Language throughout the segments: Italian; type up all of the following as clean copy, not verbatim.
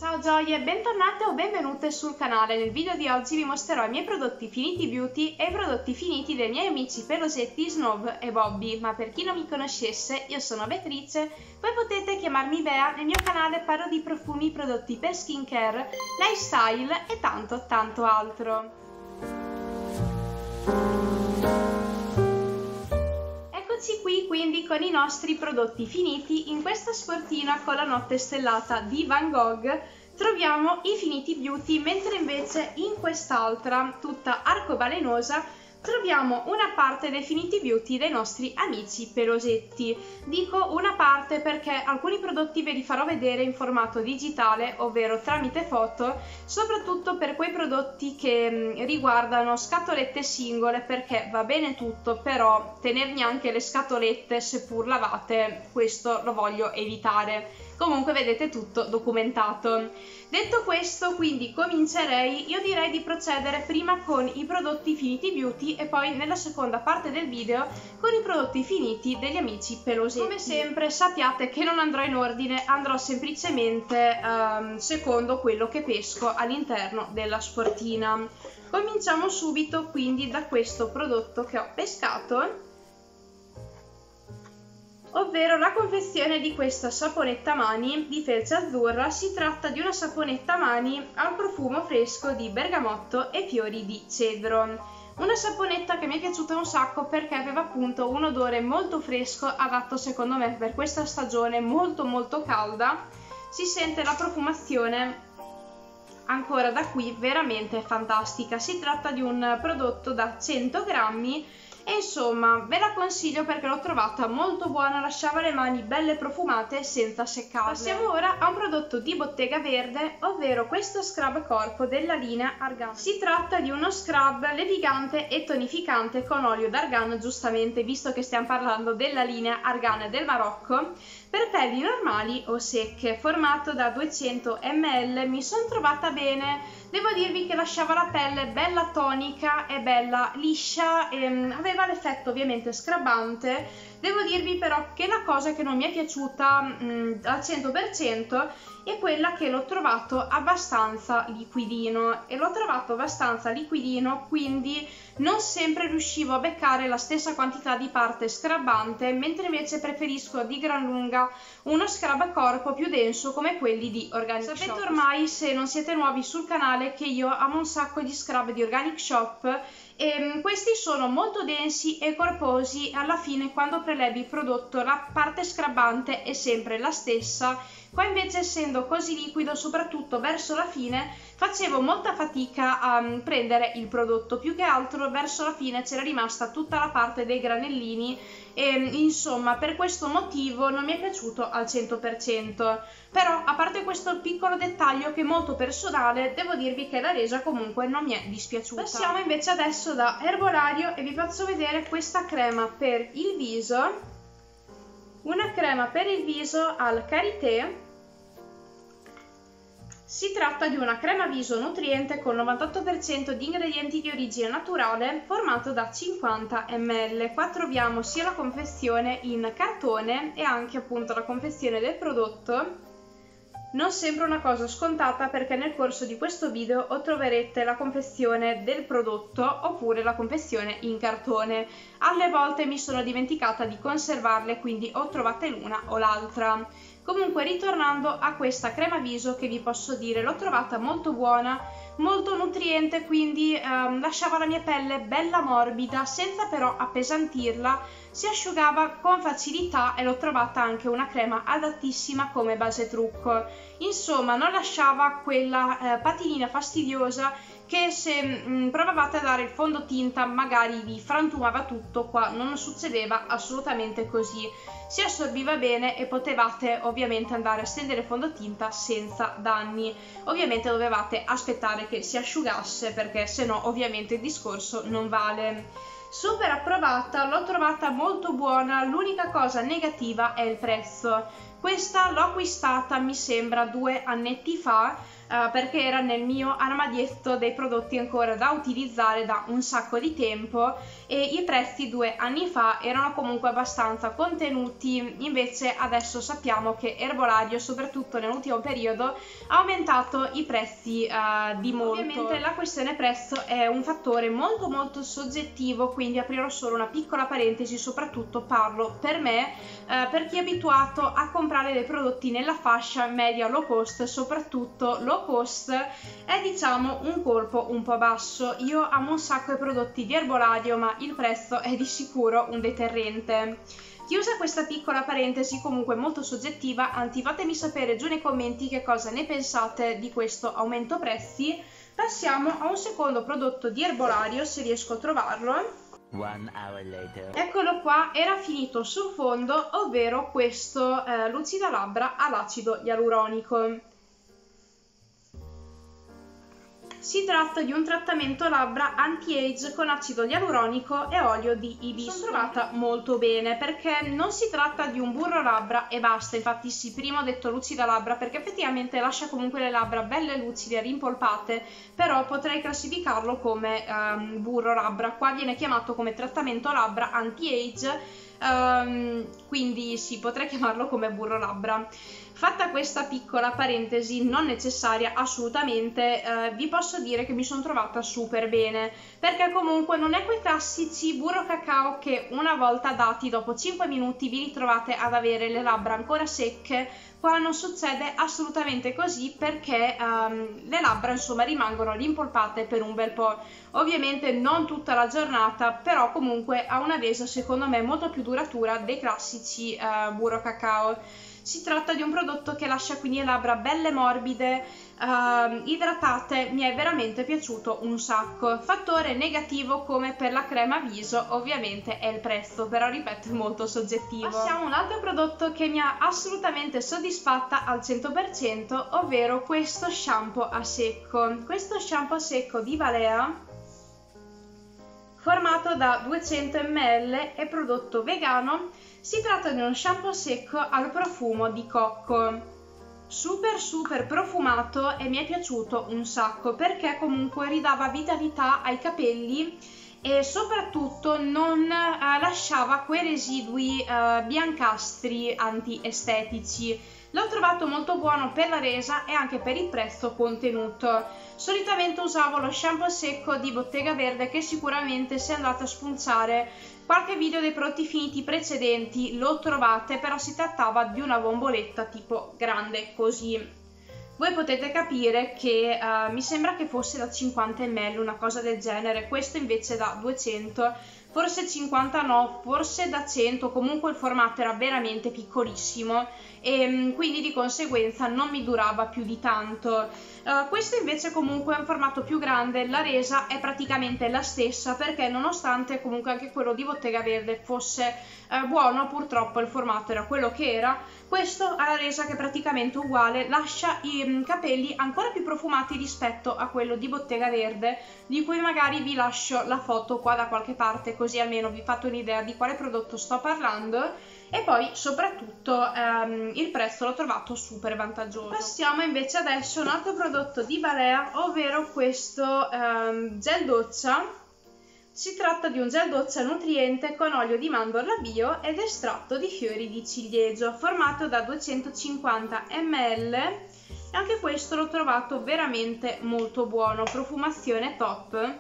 Ciao gioie, bentornate o benvenute sul canale. Nel video di oggi vi mostrerò i miei prodotti finiti beauty e i prodotti finiti dei miei amici pelosetti Snow e Bobby. Ma per chi non mi conoscesse, io sono Beatrice, voi potete chiamarmi Bea. Nel mio canale parlo di profumi, prodotti per skincare, lifestyle e tanto altro. Eccoci qui quindi con i nostri prodotti finiti. In questa sportina con la notte stellata di Van Gogh troviamo i finiti beauty, mentre invece in quest'altra tutta arcobalenosa troviamo una parte dei finiti beauty dei nostri amici pelosetti. Dico una parte perché alcuni prodotti ve li farò vedere in formato digitale, ovvero tramite foto, soprattutto per quei prodotti che riguardano scatolette singole, perché va bene tutto, però tenermi anche le scatolette seppur lavate, questo lo voglio evitare. Comunque vedete tutto documentato. Detto questo, quindi comincerei, io direi di procedere prima con i prodotti finiti beauty e poi nella seconda parte del video con i prodotti finiti degli amici pelosetti. Come sempre sappiate che non andrò in ordine, andrò semplicemente secondo quello che pesco all'interno della sportina. Cominciamo subito quindi da questo prodotto che ho pescato, ovvero la confezione di questa saponetta mani di felce azzurra. Si tratta di una saponetta mani al profumo fresco di bergamotto e fiori di cedro. Una saponetta che mi è piaciuta un sacco perché aveva appunto un odore molto fresco, adatto secondo me per questa stagione molto calda. Si sente la profumazione ancora da qui veramente fantastica. Si tratta di un prodotto da 100 grammi e insomma ve la consiglio perché l'ho trovata molto buona, lasciava le mani belle profumate senza seccarle. Passiamo ora a un prodotto di Bottega Verde, ovvero questo scrub corpo della linea Argan. Si tratta di uno scrub levigante e tonificante con olio d'argan, giustamente visto che stiamo parlando della linea Argan del Marocco, per pelli normali o secche, formato da 200 ml. Mi sono trovata bene. Devo dirvi che lasciava la pelle bella tonica e bella liscia, e aveva l'effetto ovviamente scrubbante. Devo dirvi però che la cosa che non mi è piaciuta al 100% è quella che l'ho trovato abbastanza liquidino, quindi non sempre riuscivo a beccare la stessa quantità di parte scrubbante, mentre invece preferisco di gran lunga uno scrub corpo più denso come quelli di Organic Shop. Sapete ormai, se non siete nuovi sul canale, che io amo un sacco di scrub di Organic Shop e questi sono molto densi e corposi. Alla fine quando prelevi il prodotto la parte scrubbante è sempre la stessa. Qua invece, essendo così liquido, soprattutto verso la fine, facevo molta fatica a prendere il prodotto. Più che altro verso la fine c'era rimasta tutta la parte dei granellini e insomma per questo motivo non mi è piaciuto al 100%. Però a parte questo piccolo dettaglio che è molto personale, devo dirvi che la resa comunque non mi è dispiaciuta. Passiamo invece adesso da Herbolario e vi faccio vedere questa crema per il viso. Una crema per il viso al karité. Si tratta di una crema viso nutriente con 98% di ingredienti di origine naturale, formato da 50 ml. Qua troviamo sia la confezione in cartone e anche appunto la confezione del prodotto. Non sembra una cosa scontata perché nel corso di questo video o troverete la confezione del prodotto oppure la confezione in cartone. Alle volte mi sono dimenticata di conservarle, quindi o trovate l'una o l'altra. Comunque, ritornando a questa crema viso, che vi posso dire l'ho trovata molto buona, molto nutriente, quindi lasciava la mia pelle bella morbida senza però appesantirla, si asciugava con facilità e l'ho trovata anche una crema adattissima come base trucco. Insomma non lasciava quella patinina fastidiosa che se provavate a dare il fondotinta magari vi frantumava tutto. Qua non succedeva assolutamente così, si assorbiva bene e potevate ovviamente andare a stendere fondotinta senza danni. Ovviamente dovevate aspettare che si asciugasse perché sennò ovviamente il discorso non vale. Super approvata, l'ho trovata molto buona. L'unica cosa negativa è il prezzo, Questa l'ho acquistata mi sembra 2 annetti fa, perché era nel mio armadietto dei prodotti ancora da utilizzare da un sacco di tempo e i prezzi 2 anni fa erano comunque abbastanza contenuti. Invece adesso sappiamo che Herbolario, soprattutto nell'ultimo periodo, ha aumentato i prezzi di molto. Ovviamente la questione prezzo è un fattore molto soggettivo, quindi aprirò solo una piccola parentesi. Soprattutto parlo per me, per chi è abituato a comprare dei prodotti nella fascia media low cost. Soprattutto low cost è, diciamo, un colpo un po' basso. Io amo un sacco i prodotti di Herbolario, ma il prezzo è di sicuro un deterrente. Chiusa questa piccola parentesi comunque molto soggettiva, anzi fatemi sapere giù nei commenti che cosa ne pensate di questo aumento prezzi. Passiamo a un secondo prodotto di Herbolario, se riesco a trovarlo. 1 hour later. Eccolo qua, era finito sul fondo, ovvero questo lucida labbra all'acido ialuronico. Si tratta di un trattamento labbra anti-age con acido ialuronico e olio di ibis. Sono trovata molto bene perché non si tratta di un burro labbra e basta. Infatti sì, prima ho detto lucida labbra perché effettivamente lascia comunque le labbra belle lucide, rimpolpate, però potrei classificarlo come burro labbra. Qua viene chiamato come trattamento labbra anti-age, quindi sì, potrei chiamarlo come burro labbra. Fatta questa piccola parentesi non necessaria assolutamente, vi posso dire che mi sono trovata super bene, perché comunque non è quei classici burro cacao che una volta dati dopo 5 minuti vi ritrovate ad avere le labbra ancora secche. Qua non succede assolutamente così, perché le labbra insomma rimangono rimpolpate per un bel po'. Ovviamente non tutta la giornata, però comunque ha una resa secondo me molto più duratura dei classici burro cacao. Si tratta di un prodotto che lascia quindi le labbra belle morbide, idratate. Mi è veramente piaciuto un sacco. Fattore negativo, come per la crema viso, ovviamente è il prezzo, però ripeto è molto soggettivo. Passiamo a un altro prodotto che mi ha assolutamente soddisfatta al 100%, ovvero questo shampoo a secco. Questo shampoo a secco di Balea, formato da 200 ml e prodotto vegano. Si tratta di uno shampoo secco al profumo di cocco, super profumato, e mi è piaciuto un sacco perché comunque ridava vitalità ai capelli e soprattutto non lasciava quei residui biancastri antiestetici. L'ho trovato molto buono per la resa e anche per il prezzo contenuto. Solitamente usavo lo shampoo secco di Bottega Verde, che sicuramente, se andate a spuntare qualche video dei prodotti finiti precedenti, lo trovate, però si trattava di una bomboletta tipo grande così. Voi potete capire che mi sembra che fosse da 50 ml, una cosa del genere. Questo invece da 200, forse 50 no, forse da 100, comunque il formato era veramente piccolissimo e quindi di conseguenza non mi durava più di tanto. Questo invece comunque è un formato più grande, la resa è praticamente la stessa, perché nonostante comunque anche quello di Bottega Verde fosse buono, purtroppo il formato era quello che era. Questo ha la resa che è praticamente uguale, lascia i capelli ancora più profumati rispetto a quello di Bottega Verde, di cui magari vi lascio la foto qua da qualche parte, così almeno vi fate un'idea di quale prodotto sto parlando. E poi soprattutto il prezzo l'ho trovato super vantaggioso. Passiamo invece adesso a un altro prodotto di Balea, ovvero questo gel doccia. Si tratta di un gel doccia nutriente con olio di mandorla bio ed estratto di fiori di ciliegio, formato da 250 ml. E anche questo l'ho trovato veramente molto buono, profumazione top.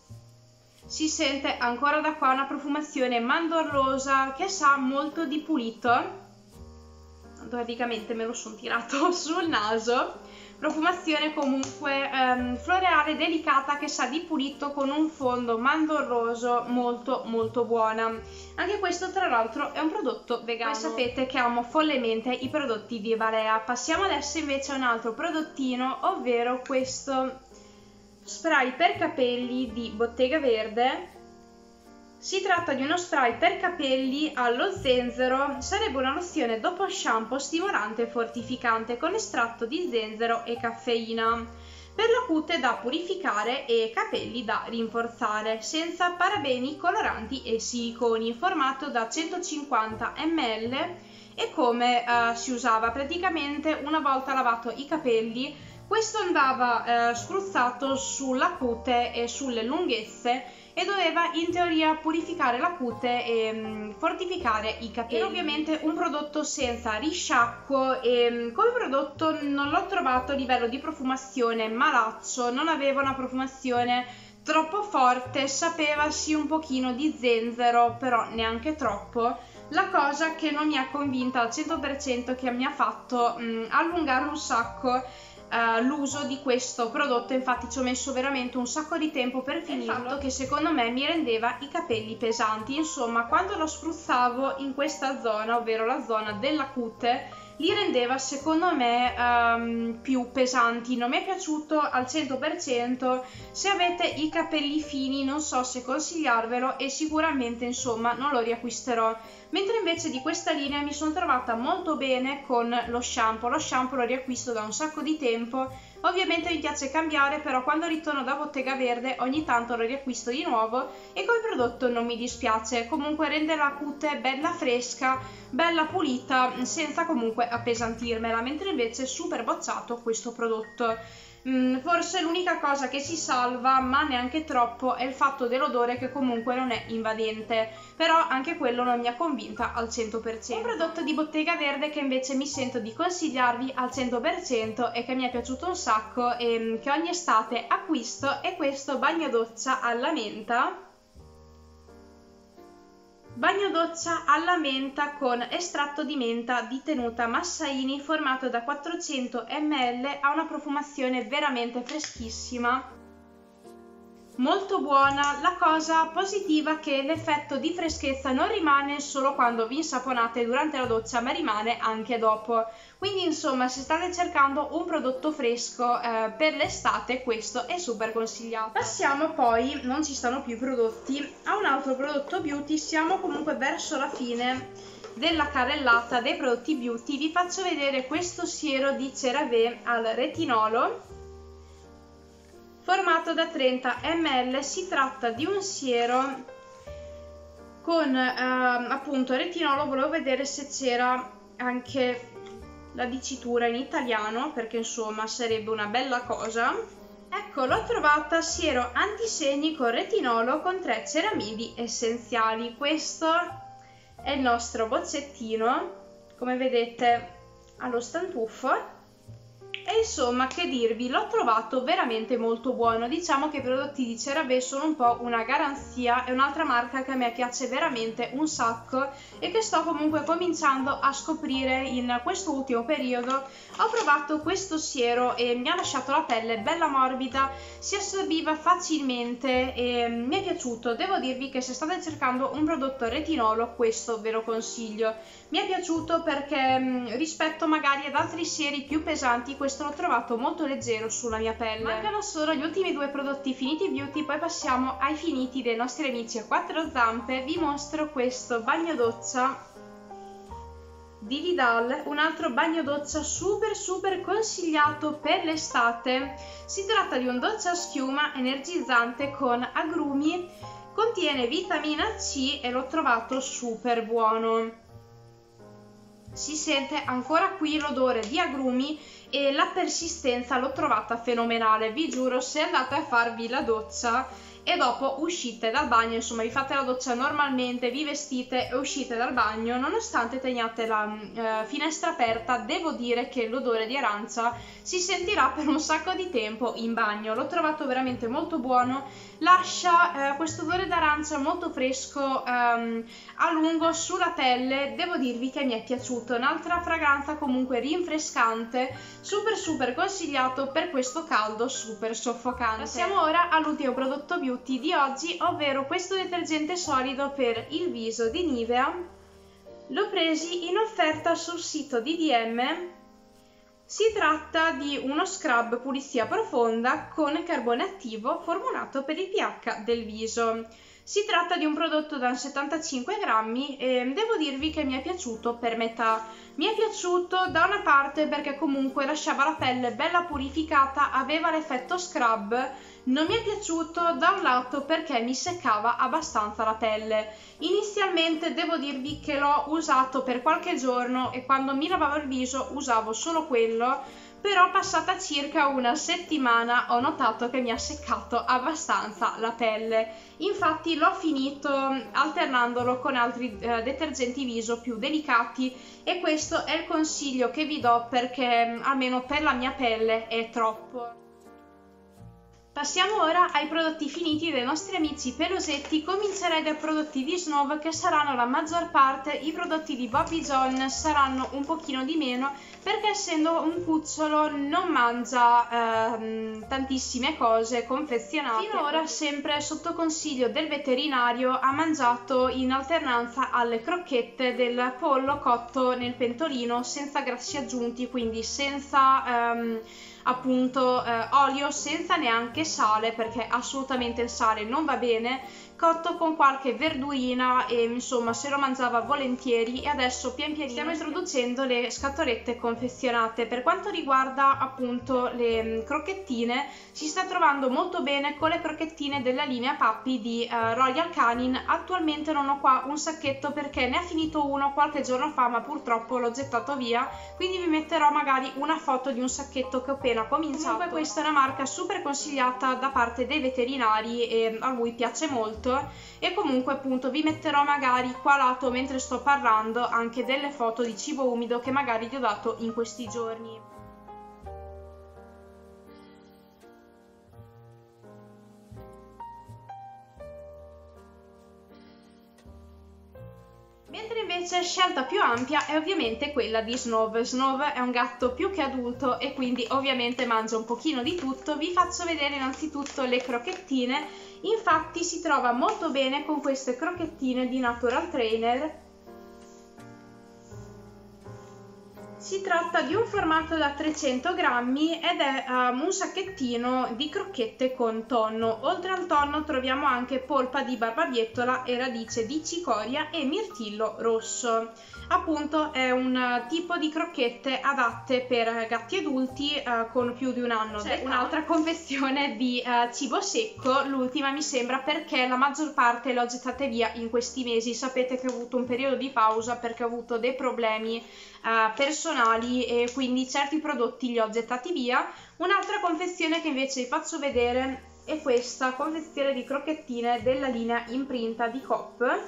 Si sente ancora da qua una profumazione mandorlosa che sa molto di pulito. Praticamente me lo sono tirato sul naso. Profumazione comunque floreale delicata che sa di pulito, con un fondo mandorloso molto buona. Anche questo tra l'altro è un prodotto vegano. Voi sapete che amo follemente i prodotti di Balea. Passiamo adesso invece a un altro prodottino, ovvero questo spray per capelli di Bottega Verde. Si tratta di uno spray per capelli allo zenzero, sarebbe una lozione dopo shampoo stimolante e fortificante con estratto di zenzero e caffeina, per la cute da purificare e capelli da rinforzare, senza parabeni, coloranti e siliconi, formato da 150 ml e come si usava. Praticamente una volta lavato i capelli, questo andava spruzzato sulla cute e sulle lunghezze e doveva in teoria purificare la cute e fortificare i capelli. Era ovviamente un prodotto senza risciacquo e come prodotto non l'ho trovato a livello di profumazione malaccio, non aveva una profumazione troppo forte, sapeva sì un pochino di zenzero, però neanche troppo. La cosa che non mi ha convinta al 100%, che mi ha fatto allungare un sacco l'uso di questo prodotto, infatti ci ho messo veramente un sacco di tempo per finirlo, il fatto che secondo me mi rendeva i capelli pesanti. Insomma, quando lo spruzzavo in questa zona, ovvero la zona della cute, li rendeva secondo me più pesanti. Non mi è piaciuto al 100%. Se avete i capelli fini non so se consigliarvelo e sicuramente insomma non lo riacquisterò. Mentre invece di questa linea mi sono trovata molto bene con lo shampoo lo riacquisto da un sacco di tempo. Ovviamente mi piace cambiare, però quando ritorno da Bottega Verde ogni tanto lo riacquisto di nuovo e come prodotto non mi dispiace. Comunque rende la cute bella fresca, bella pulita, senza comunque appesantirmela, mentre invece è super bocciato questo prodotto. Forse l'unica cosa che si salva, ma neanche troppo, è il fatto dell'odore, che comunque non è invadente, però anche quello non mi ha convinta al 100%. Un prodotto di Bottega Verde che invece mi sento di consigliarvi al 100% e che mi è piaciuto un sacco e che ogni estate acquisto è questo bagno doccia alla menta. Bagno doccia alla menta con estratto di menta di tenuta Massaini, formato da 400 ml, ha una profumazione veramente freschissima, molto buona. La cosa positiva è che l'effetto di freschezza non rimane solo quando vi insaponate durante la doccia, ma rimane anche dopo. Quindi insomma, se state cercando un prodotto fresco per l'estate, questo è super consigliato. Passiamo poi, non ci stanno più prodotti, a un altro prodotto beauty. Siamo comunque verso la fine della carrellata dei prodotti beauty. Vi faccio vedere questo siero di CeraVe al retinolo, formato da 30 ml. Si tratta di un siero con appunto retinolo. Volevo vedere se c'era anche la dicitura in italiano, perché insomma sarebbe una bella cosa. Ecco, l'ho trovata: siero antisegni con retinolo con 3 ceramidi essenziali. Questo è il nostro bozzettino, come vedete allo stantuffo. E insomma, che dirvi, l'ho trovato veramente molto buono. Diciamo che i prodotti di CeraVe sono un po' una garanzia, è un'altra marca che a me piace veramente un sacco e che sto comunque cominciando a scoprire in questo ultimo periodo. Ho provato questo siero e mi ha lasciato la pelle bella morbida, si assorbiva facilmente e mi è piaciuto. Devo dirvi che se state cercando un prodotto retinolo, questo ve lo consiglio. Mi è piaciuto perché rispetto magari ad altri sieri più pesanti, questo l'ho trovato molto leggero sulla mia pelle. Mancano solo gli ultimi 2 prodotti finiti beauty, poi passiamo ai finiti dei nostri amici a 4 zampe. Vi mostro questo bagno doccia di Vidal, un altro bagno doccia super consigliato per l'estate. Si tratta di un doccia schiuma energizzante con agrumi, contiene vitamina C e l'ho trovato super buono. Si sente ancora qui l'odore di agrumi e la persistenza l'ho trovata fenomenale. Vi giuro, se andate a farvi la doccia e dopo uscite dal bagno, insomma vi fate la doccia normalmente, vi vestite e uscite dal bagno, nonostante teniate la finestra aperta, devo dire che l'odore di arancia si sentirà per un sacco di tempo in bagno. L'ho trovato veramente molto buono, lascia questo odore d'arancia molto fresco a lungo sulla pelle. Devo dirvi che mi è piaciuto. Un'altra fragranza comunque rinfrescante, super consigliato per questo caldo super soffocante. Passiamo ora all'ultimo prodotto beauty di oggi, ovvero questo detergente solido per il viso di Nivea. L'ho presi in offerta sul sito di DM. Si tratta di uno scrub pulizia profonda con carbone attivo formulato per il pH del viso. Si tratta di un prodotto da 75 grammi e devo dirvi che mi è piaciuto per metà. Mi è piaciuto da una parte perché comunque lasciava la pelle bella purificata, aveva l'effetto scrub. Non mi è piaciuto da un lato perché mi seccava abbastanza la pelle. Inizialmente devo dirvi che l'ho usato per qualche giorno e quando mi lavavo il viso usavo solo quello, però passata circa una settimana ho notato che mi ha seccato abbastanza la pelle. Infatti l'ho finito alternandolo con altri detergenti viso più delicati e questo è il consiglio che vi do perché almeno per la mia pelle è troppo. Passiamo ora ai prodotti finiti dei nostri amici pelosetti. Comincerei dai prodotti di Snow, che saranno la maggior parte. I prodotti di Bobbi John saranno un pochino di meno perché essendo un cucciolo non mangia tantissime cose confezionate. Finora, sempre sotto consiglio del veterinario, ha mangiato in alternanza alle crocchette del pollo cotto nel pentolino senza grassi aggiunti, quindi senza appunto olio, senza neanche sale perché assolutamente il sale non va bene, cotto con qualche verdurina e insomma se lo mangiava volentieri. E adesso pian pianino stiamo introducendo le scatolette confezionate. Per quanto riguarda appunto le crocchettine, si sta trovando molto bene con le crocchettine della linea Puppy di Royal Canin. Attualmente non ho qua un sacchetto perché ne ha finito uno qualche giorno fa, ma purtroppo l'ho gettato via, quindi vi metterò magari una foto di un sacchetto che ho appena cominciato. Comunque questa è una marca super consigliata da parte dei veterinari e a lui piace molto, e comunque appunto vi metterò magari qua lato mentre sto parlando anche delle foto di cibo umido che magari vi ho dato in questi giorni. Mentre invece scelta più ampia è ovviamente quella di Snow. Snow è un gatto più che adulto e quindi ovviamente mangia un pochino di tutto. Vi faccio vedere innanzitutto le crocchettine. Infatti si trova molto bene con queste crocchettine di Natural Trainer. Si tratta di un formato da 300 grammi ed è un sacchettino di crocchette con tonno. Oltre al tonno troviamo anche polpa di barbabietola e radice di cicoria e mirtillo rosso. Appunto è un tipo di crocchette adatte per gatti adulti con più di un anno. C'è un'altra confezione di cibo secco, l'ultima mi sembra, perché la maggior parte l'ho gettate via in questi mesi. Sapete che ho avuto un periodo di pausa perché ho avuto dei problemi personali e quindi certi prodotti li ho gettati via. Un'altra confezione che invece vi faccio vedere è questa confezione di crocchettine della linea Imprinta di Coop,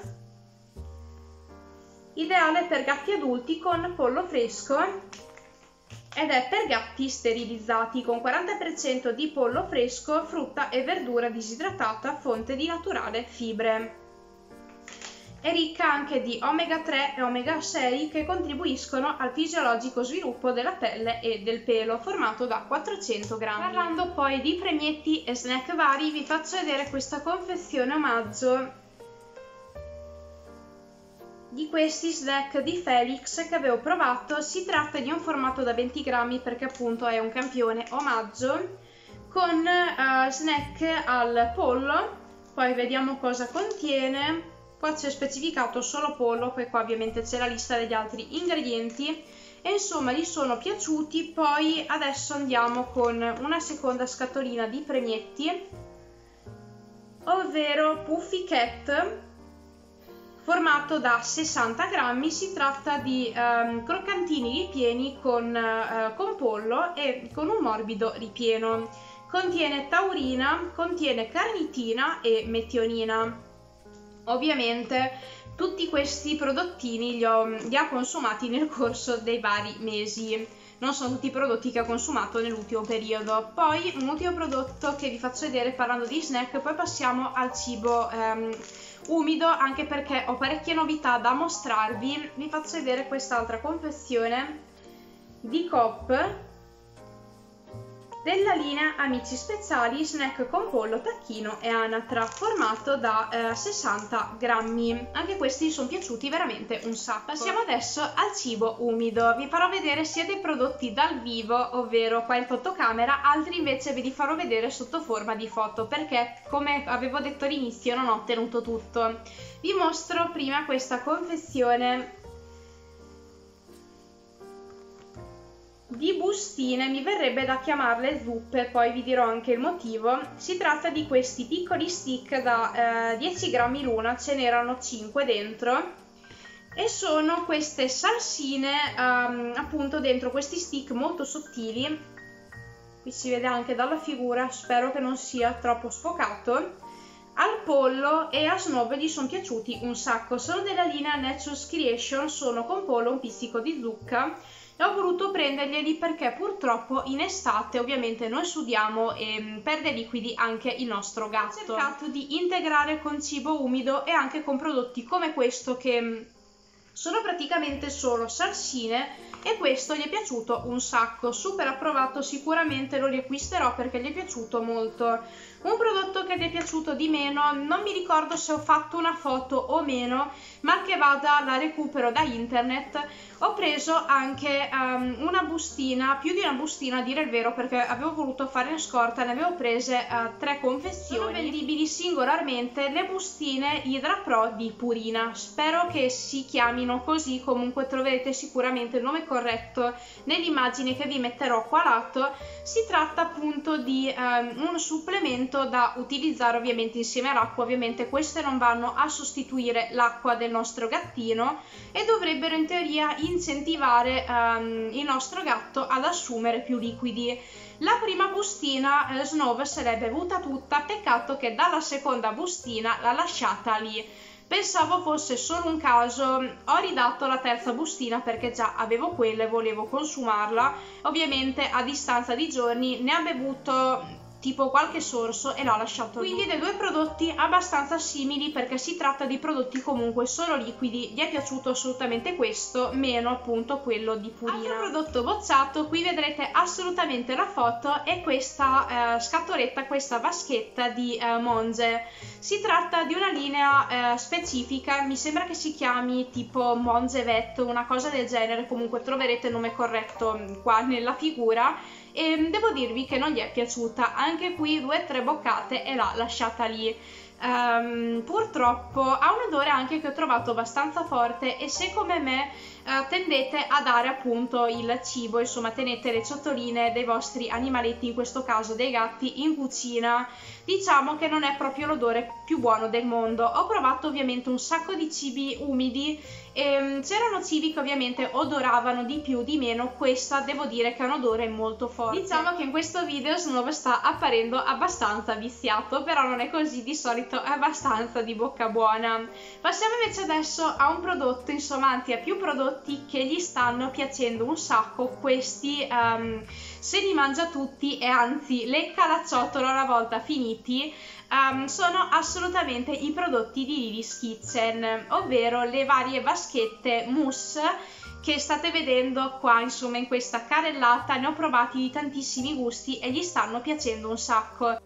ideale per gatti adulti con pollo fresco ed è per gatti sterilizzati, con 40% di pollo fresco, frutta e verdura disidratata, fonte di naturale fibre. È ricca anche di omega 3 e omega 6 che contribuiscono al fisiologico sviluppo della pelle e del pelo, formato da 400 grammi. Parlando poi di premietti e snack vari, vi faccio vedere questa confezione omaggio di questi snack di Felix che avevo provato. Si tratta di un formato da 20 grammi perché appunto è un campione omaggio con snack al pollo. Poi vediamo cosa contiene. Qua c'è specificato solo pollo, poi qua ovviamente c'è la lista degli altri ingredienti e insomma gli sono piaciuti. Poi adesso andiamo con una seconda scatolina di premietti, ovvero Puffy Cat, formato da 60 grammi. Si tratta di croccantini ripieni con pollo e con un morbido ripieno. Contiene taurina, contiene carnitina e metionina. Ovviamente tutti questi prodottini li ho consumati nel corso dei vari mesi, non sono tutti i prodotti che ho consumato nell'ultimo periodo. Poi un ultimo prodotto che vi faccio vedere parlando di snack, poi passiamo al cibo umido, anche perché ho parecchie novità da mostrarvi. Vi faccio vedere quest'altra confezione di Coop della linea Amici Speziali snack con pollo, tacchino e anatra, formato da 60 grammi. Anche questi sono piaciuti veramente un sacco. Passiamo adesso al cibo umido. Vi farò vedere sia dei prodotti dal vivo, ovvero qua in fotocamera, altri invece ve li farò vedere sotto forma di foto, perché come avevo detto all'inizio non ho tenuto tutto. Vi mostro prima questa confezione di bustine, mi verrebbe da chiamarle zuppe, poi vi dirò anche il motivo. Si tratta di questi piccoli stick da 10 grammi l'una, ce n'erano 5 dentro, e sono queste salsine appunto dentro questi stick molto sottili. Qui si vede anche dalla figura, spero che non sia troppo sfocato. Al pollo e a Snow gli sono piaciuti un sacco, sono della linea Nature's Creation, sono con pollo, un pizzico di zucca, e ho voluto prenderglieli perché purtroppo in estate ovviamente noi sudiamo e perde liquidi anche il nostro gatto. Ho cercato di integrare con cibo umido e anche con prodotti come questo, che sono praticamente solo salsine, e questo gli è piaciuto un sacco, super approvato, sicuramente lo riacquisterò perché gli è piaciuto molto. Un prodotto che gli è piaciuto di meno, non mi ricordo se ho fatto una foto o meno, ma che vada la recupero da internet. Ho preso anche una bustina, più di una bustina a dire il vero, perché avevo voluto fare in scorta, ne avevo prese 3 confezioni. Sono vendibili singolarmente le bustine Hydra Pro di Purina, spero che si chiamino così, comunque troverete sicuramente il nome corretto nell'immagine che vi metterò qua a lato. Si tratta appunto di un supplemento da utilizzare ovviamente insieme all'acqua. Ovviamente queste non vanno a sostituire l'acqua del nostro gattino e dovrebbero in teoria incentivare il nostro gatto ad assumere più liquidi. La prima bustina Snow se l'è bevuta tutta, peccato che dalla seconda bustina l'ha lasciata lì. Pensavo fosse solo un caso, ho ridato la terza bustina perché già avevo quella e volevo consumarla. Ovviamente a distanza di giorni ne ha bevuto tipo qualche sorso e l'ho lasciato lì. Quindi dei due prodotti abbastanza simili, perché si tratta di prodotti comunque solo liquidi. Gli è piaciuto assolutamente questo, meno appunto quello di Purina. Altro prodotto bocciato, qui vedrete assolutamente la foto, è questa scatoletta, questa vaschetta di Monze. Si tratta di una linea specifica, mi sembra che si chiami tipo Monze Vet, una cosa del genere, comunque troverete il nome corretto qua nella figura. E devo dirvi che non gli è piaciuta, anche qui 2 o 3 boccate e l'ha lasciata lì. Purtroppo ha un odore anche che ho trovato abbastanza forte, e se come me tendete a dare appunto il cibo, insomma tenete le ciotoline dei vostri animaletti, in questo caso dei gatti, in cucina, diciamo che non è proprio l'odore più buono del mondo. Ho provato ovviamente un sacco di cibi umidi e c'erano cibi che ovviamente odoravano di più, di meno. Questa devo dire che ha un odore molto forte. Diciamo che in questo video Snow sta apparendo abbastanza viziato, però non è così, di solito è abbastanza di bocca buona. Passiamo invece adesso a un prodotto, insomma anzi a più prodotti che gli stanno piacendo un sacco. Questi se li mangia tutti, e anzi lecca la ciotola una volta finiti. Sono assolutamente i prodotti di Lily's Kitchen, ovvero le varie vaschette mousse che state vedendo qua, insomma in questa carrellata. Ne ho provati di tantissimi gusti e gli stanno piacendo un sacco.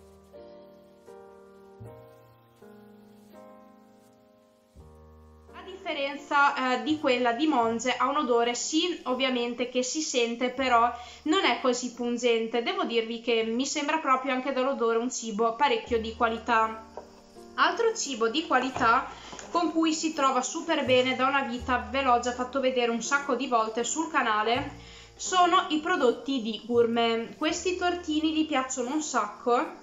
Differenza di quella di Monze, ha un odore sì ovviamente che si sente, però non è così pungente. Devo dirvi che mi sembra proprio anche dall'odore un cibo parecchio di qualità. Altro cibo di qualità con cui si trova super bene da una vita, ve l'ho già fatto vedere un sacco di volte sul canale, sono i prodotti di Gourmet. Questi tortini gli piacciono un sacco.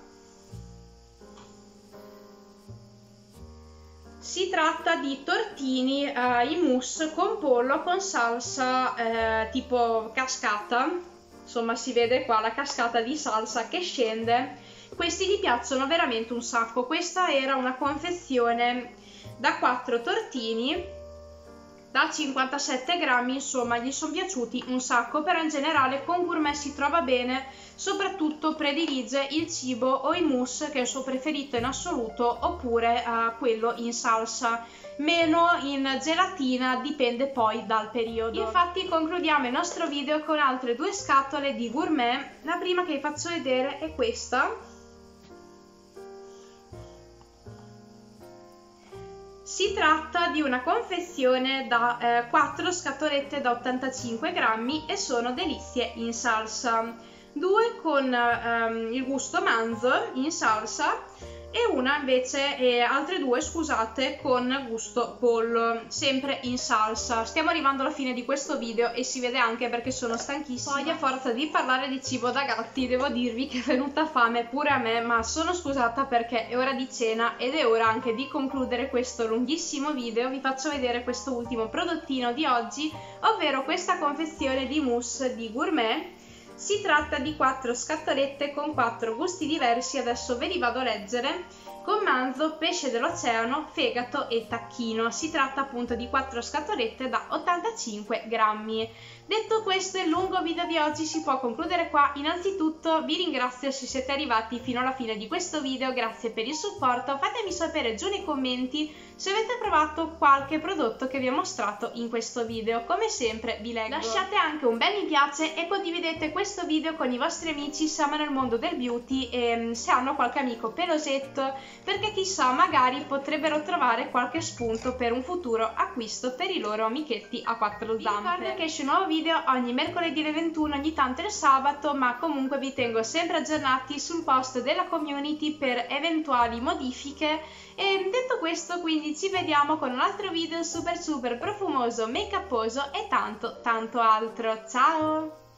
Si tratta di tortini in mousse con pollo con salsa tipo cascata, insomma si vede qua la cascata di salsa che scende. Questi gli piacciono veramente un sacco. Questa era una confezione da 4 tortini da 57 grammi, insomma gli sono piaciuti un sacco, però in generale con Gourmet si trova bene, soprattutto predilige il cibo o i mousse, che è il suo preferito in assoluto, oppure quello in salsa, meno in gelatina, dipende poi dal periodo. Infatti concludiamo il nostro video con altre 2 scatole di Gourmet. La prima che vi faccio vedere è questa. Si tratta di una confezione da 4 scatolette da 85 grammi e sono delizie in salsa. 2 con il gusto manzo in salsa e una invece, altre 2 scusate, con gusto pollo, sempre in salsa. Stiamo arrivando alla fine di questo video e si vede anche perché sono stanchissima. Poi a forza di parlare di cibo da gatti devo dirvi che è venuta fame pure a me, ma sono scusata perché è ora di cena ed è ora anche di concludere questo lunghissimo video. Vi faccio vedere questo ultimo prodottino di oggi, ovvero questa confezione di mousse di Gourmet. Si tratta di 4 scatolette con 4 gusti diversi, adesso ve li vado a leggere, con manzo, pesce dell'oceano, fegato e tacchino. Si tratta appunto di 4 scatolette da 85 grammi. Detto questo, il lungo video di oggi si può concludere qua. Innanzitutto vi ringrazio se siete arrivati fino alla fine di questo video, grazie per il supporto. Fatemi sapere giù nei commenti se avete provato qualche prodotto che vi ho mostrato in questo video. Come sempre vi leggo. Lasciate anche un bel mi piace e condividete questo video con i vostri amici se amano il mondo del beauty e se hanno qualche amico pelosetto, perché chissà, magari potrebbero trovare qualche spunto per un futuro acquisto per i loro amichetti a 4 zampe. Vi ricordo che esce un nuovo video ogni mercoledì alle 21, ogni tanto il sabato, ma comunque vi tengo sempre aggiornati sul post della community per eventuali modifiche. E detto questo, quindi ci vediamo con un altro video super profumoso, make uposo e tanto altro. Ciao!